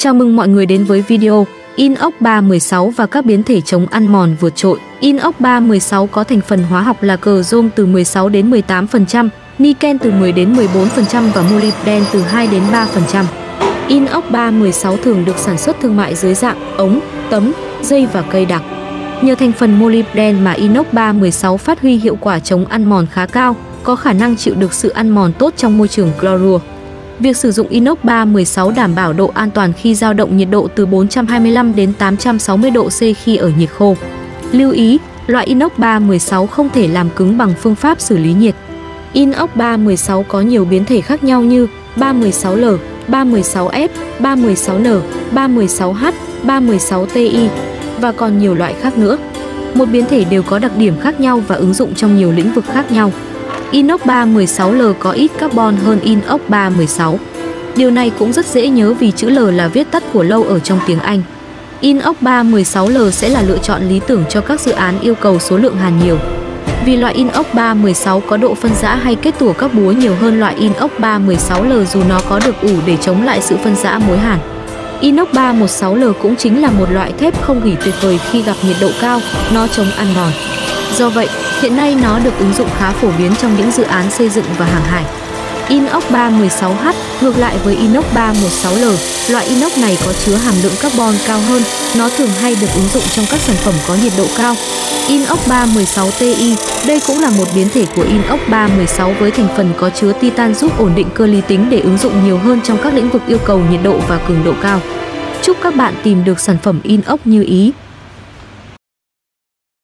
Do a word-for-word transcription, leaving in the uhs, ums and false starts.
Chào mừng mọi người đến với video inox ba một sáu và các biến thể chống ăn mòn vượt trội. inox ba một sáu có thành phần hóa học là chrome từ mười sáu đến mười tám phần trăm, niken từ mười đến mười bốn phần trăm và molybden từ hai đến ba phần trăm. inox ba một sáu thường được sản xuất thương mại dưới dạng ống, tấm, dây và cây đặc. Nhờ thành phần molybden mà inox ba một sáu phát huy hiệu quả chống ăn mòn khá cao, có khả năng chịu được sự ăn mòn tốt trong môi trường clorua. Việc sử dụng inox ba một sáu đảm bảo độ an toàn khi dao động nhiệt độ từ bốn trăm hai mươi lăm đến tám trăm sáu mươi độ C khi ở nhiệt khô. Lưu ý, loại inox ba một sáu không thể làm cứng bằng phương pháp xử lý nhiệt. inox ba một sáu có nhiều biến thể khác nhau như ba một sáu L, ba một sáu F, ba một sáu N, ba một sáu H, ba một sáu T I và còn nhiều loại khác nữa. Một biến thể đều có đặc điểm khác nhau và ứng dụng trong nhiều lĩnh vực khác nhau. inox ba một sáu L có ít carbon hơn inox ba một sáu. Điều này cũng rất dễ nhớ vì chữ L là viết tắt của lâu ở trong tiếng Anh. inox ba một sáu L sẽ là lựa chọn lý tưởng cho các dự án yêu cầu số lượng hàn nhiều. Vì loại inox ba một sáu có độ phân rã hay kết tủa các búa nhiều hơn loại inox ba một sáu L dù nó có được ủ để chống lại sự phân rã mối hàn. inox ba một sáu L cũng chính là một loại thép không gỉ tuyệt vời khi gặp nhiệt độ cao, nó chống ăn mòn. Do vậy, hiện nay nó được ứng dụng khá phổ biến trong những dự án xây dựng và hàng hải. inox ba một sáu H ngược lại với inox ba một sáu L, loại inox này có chứa hàm lượng carbon cao hơn, nó thường hay được ứng dụng trong các sản phẩm có nhiệt độ cao. inox ba một sáu T I, đây cũng là một biến thể của inox ba một sáu với thành phần có chứa titan giúp ổn định cơ lý tính để ứng dụng nhiều hơn trong các lĩnh vực yêu cầu nhiệt độ và cường độ cao. Chúc các bạn tìm được sản phẩm inox như ý.